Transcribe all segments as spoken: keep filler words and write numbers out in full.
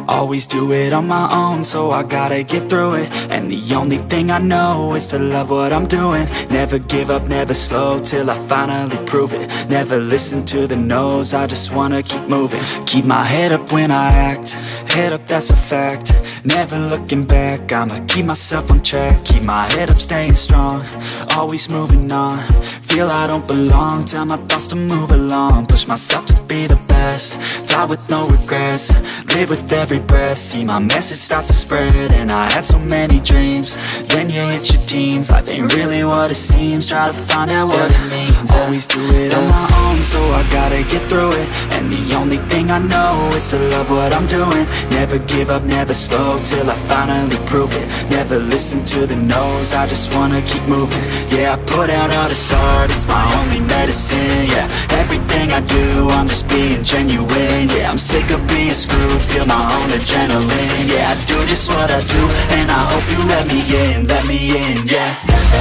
Always do it on my own, so I gotta get through it. And the only thing I know is to love what I'm doing. Never give up, never slow, till I finally prove it. Never listen to the no's, I just wanna keep moving. Keep my head up when I act, head up, that's a fact. Never looking back, I'ma keep myself on track. Keep my head up, staying strong, always moving on. Feel I don't belong, tell my thoughts to move along. Push myself to be the best, die with no regrets. Live with every breath, see my message start to spread. And I had so many dreams, then you hit your teens. Life ain't really what it seems, try to find out what it means. Always do it on my own, so I gotta get through it. And the only thing I know is to love what I'm doing. Never give up, never slow, till I finally prove it. Never listen to the no's, I just wanna keep moving. Yeah, I put out all this art, it's my only medicine. Yeah, everything I do, I'm just being genuine. Yeah, I'm sick of being screwed, feel my own adrenaline. Yeah, I do just what I do, and I hope you let me in, let me in, yeah.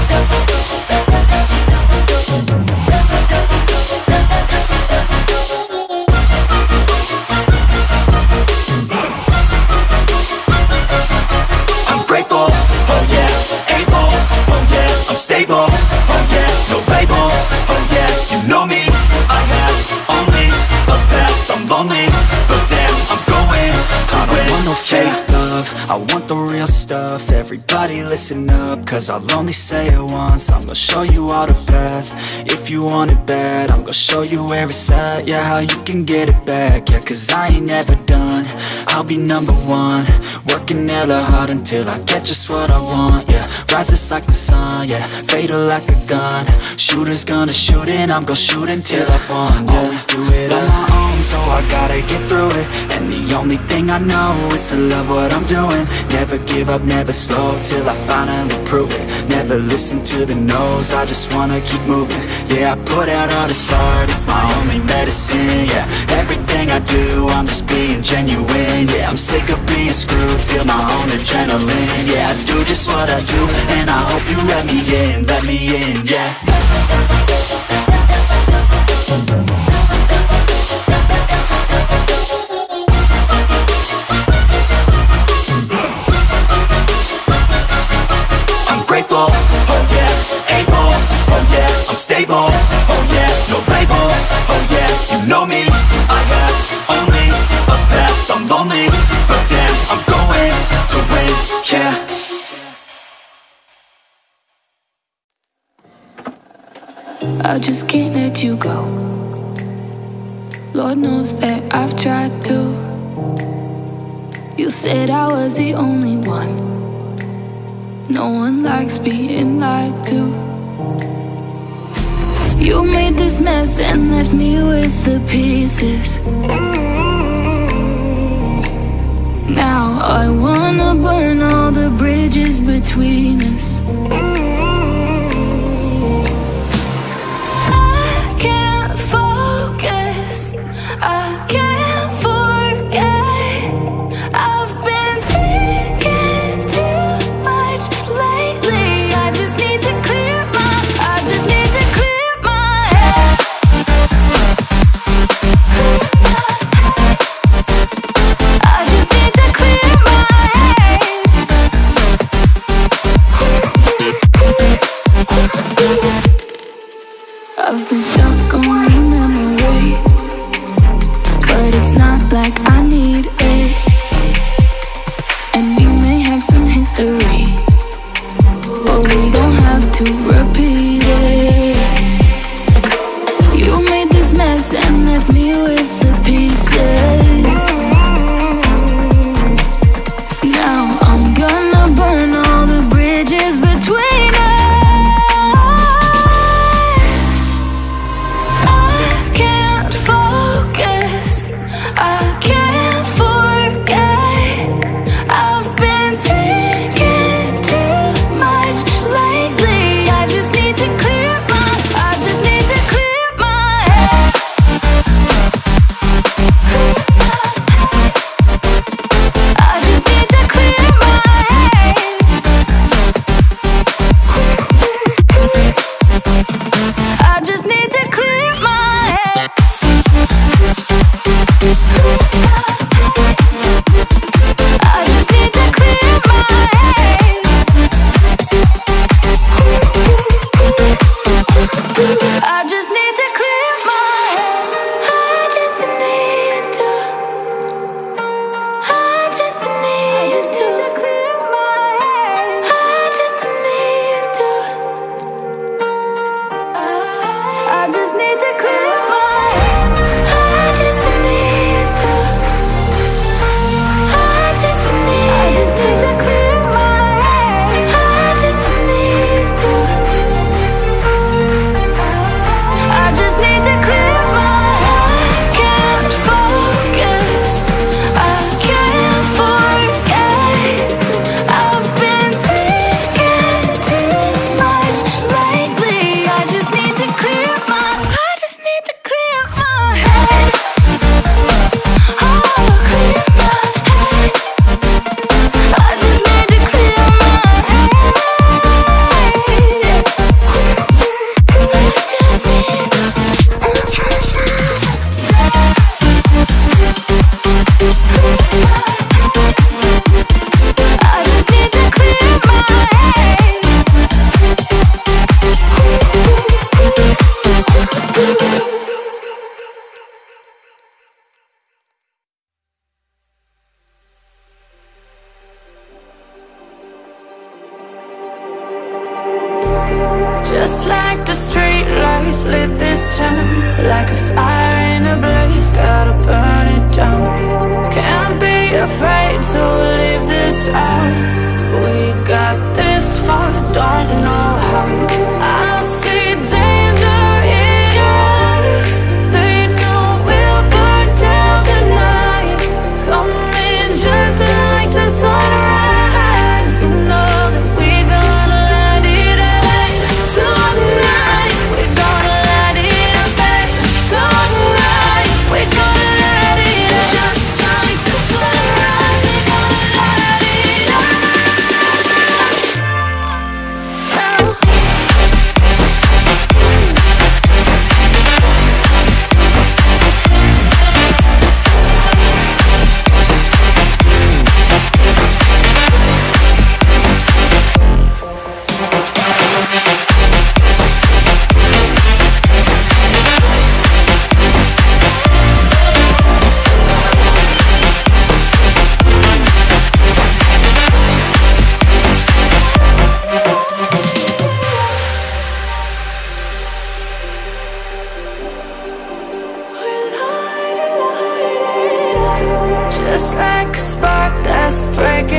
I'm grateful, oh yeah, able, oh yeah, I'm stable, oh yeah, no label, oh yeah, you know me, I have only a path, I'm lonely, but damn, I'm going to I don't want no fake love, I want the real stuff. Everybody listen up, cause I'll only say it once. I'm gonna show you all the path, if you want it bad. I'm gonna show you where it's at, yeah, how you can get it back. Yeah, cause I ain't never done, I'll be number one. Working hella hard until I get just what I want, yeah. Rises like the sun, yeah, fatal like a gun. Shooter's gonna shoot and I'm gonna shoot until I won, yeah. Always do it on my own, so I gotta get through it. And the only thing I know is to love what I'm doing. Never give up, never slow, till I finally prove it. Never listen to the no's, I just wanna keep moving. Yeah, I put out all this art, it's my only medicine. Yeah, everything I do, I'm just being genuine. Yeah, I'm sick of being screwed, feel my own adrenaline. Yeah, I do just what I do, and I hope you let me in, let me in, yeah. I'm grateful, oh yeah, able, oh yeah, I'm stable, oh yeah, no label, oh yeah, you know me, I have only a path, I'm lonely, but damn, I'm going to win, yeah. I just can't let you go. Lord knows that I've tried to. You said I was the only one. No one likes being lied to. You made this mess and left me with the pieces. Now I wanna burn all the bridges between us. I can't forget. I've been thinking too much lately. I just need to clear my, I just need to clear my head. I just need to clear my head. the street lights lit this town like a fire in a blaze, gotta burn it down. Can't be afraid to leave this out. We got this far, don't know how. I see danger in your eyes. They know we'll burn down the night. Coming just like the sunrise. You know that we gonna light it up tonight. We gonna light it up tonight. We gonna light it up just like the sunrise. We gonna light it up now. Just like a spark that's breaking